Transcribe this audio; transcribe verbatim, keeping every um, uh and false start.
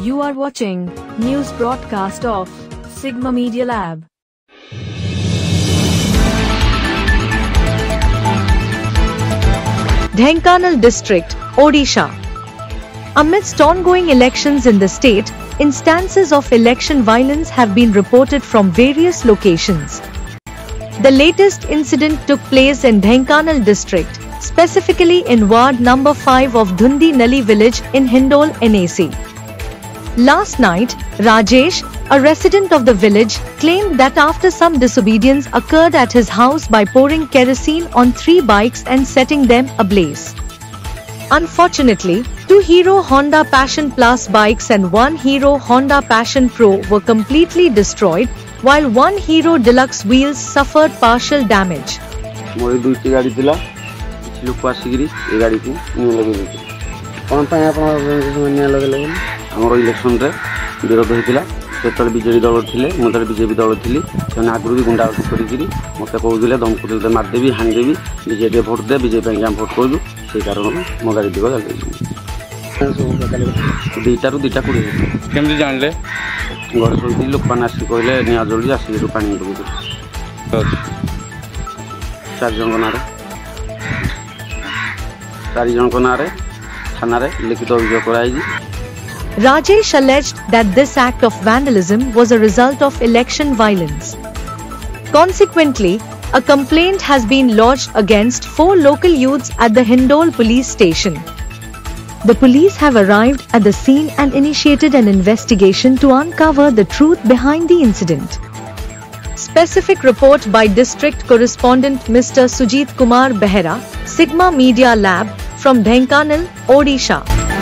You are watching news broadcast of Sigma Media Lab. Dhenkanal district, Odisha. Amidst ongoing elections in the state, instances of election violence have been reported from various locations. The latest incident took place in Dhenkanal district, specifically in ward number five of Dhundi Nali village in Hindol, N A C. Last night, Rajesh, a resident of the village, claimed that after some disobedience occurred at his house by pouring kerosene on three bikes and setting them ablaze. Unfortunately, two Hero Honda Passion Plus bikes and one Hero Honda Passion Pro were completely destroyed, while one Hero Deluxe wheels suffered partial damage. मोर दुईटी गाड़ी थिला किछ लोक आसीगिरी ए गाड़ी को निय लगे देते कोन पय आपण निय लगे लगे हमर इलेक्शन रे विरोध होइतिला सेतल बीजेपी दल थिले मोदर बीजेपी दल थिली तने आगुरु भी गुंडा करिगिरी मते कहउदिले धमकु दे मार देबी हान देबी बीजेपी वोट दे बीजेपी पे हम वोट करबु से कारण मो गाड़ी दिगो जाले दुईटा रु दुईटा कुड़ी केमति जानले घर सोई लोक पाना आसी कहले निया जल्दी आसी रु पानी दबु चार जन नारे चार जन नारे थाना रे लिखित अभियोग कराई। Rajesh alleged that this act of vandalism was a result of election violence. Consequently, a complaint has been lodged against four local youths at the Hindol police station. The police have arrived at the scene and initiated an investigation to uncover the truth behind the incident. Specific report by District Correspondent Mister Sujit Kumar Behera, Sigma Media Lab, from Dhenkanal, Odisha.